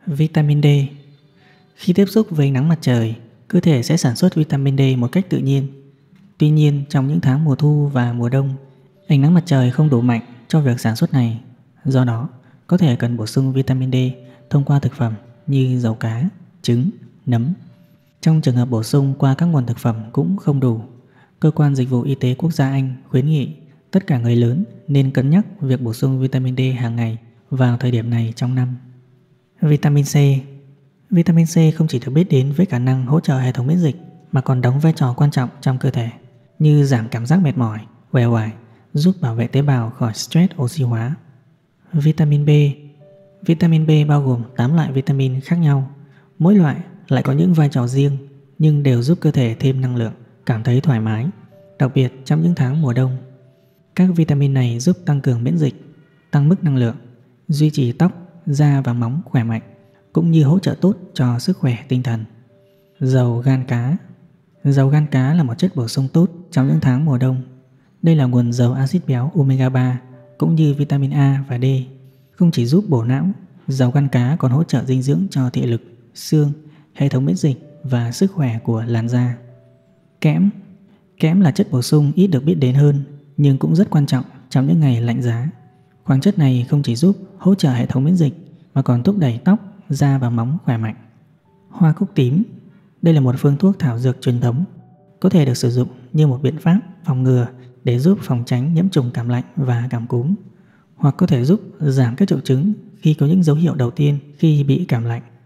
Vitamin D. Khi tiếp xúc với ánh nắng mặt trời, cơ thể sẽ sản xuất vitamin D một cách tự nhiên. Tuy nhiên, trong những tháng mùa thu và mùa đông, ánh nắng mặt trời không đủ mạnh cho việc sản xuất này. Do đó, có thể cần bổ sung vitamin D thông qua thực phẩm như dầu cá, trứng, nấm. Trong trường hợp bổ sung qua các nguồn thực phẩm cũng không đủ, Cơ quan Dịch vụ Y tế Quốc gia Anh khuyến nghị tất cả người lớn nên cân nhắc việc bổ sung vitamin D hàng ngày vào thời điểm này trong năm. Vitamin C. Vitamin C không chỉ được biết đến với khả năng hỗ trợ hệ thống miễn dịch mà còn đóng vai trò quan trọng trong cơ thể, như giảm cảm giác mệt mỏi, uể oải, giúp bảo vệ tế bào khỏi stress oxy hóa. Vitamin B. Vitamin B bao gồm 8 loại vitamin khác nhau. Mỗi loại lại có những vai trò riêng nhưng đều giúp cơ thể thêm năng lượng, cảm thấy thoải mái, đặc biệt trong những tháng mùa đông. Các vitamin này giúp tăng cường miễn dịch, tăng mức năng lượng, duy trì tóc, da và móng khỏe mạnh, cũng như hỗ trợ tốt cho sức khỏe tinh thần. Dầu gan cá. Dầu gan cá là một chất bổ sung tốt trong những tháng mùa đông. Đây là nguồn dầu axit béo omega 3 cũng như vitamin A và D. Không chỉ giúp bổ não, dầu gan cá còn hỗ trợ dinh dưỡng cho thị lực, xương, hệ thống miễn dịch và sức khỏe của làn da. Kẽm. Kẽm là chất bổ sung ít được biết đến hơn nhưng cũng rất quan trọng trong những ngày lạnh giá. Khoáng chất này không chỉ giúp hỗ trợ hệ thống miễn dịch mà còn thúc đẩy tóc, da và móng khỏe mạnh. Hoa cúc tím. Đây là một phương thuốc thảo dược truyền thống, có thể được sử dụng như một biện pháp phòng ngừa để giúp phòng tránh nhiễm trùng cảm lạnh và cảm cúm, hoặc có thể giúp giảm các triệu chứng khi có những dấu hiệu đầu tiên khi bị cảm lạnh.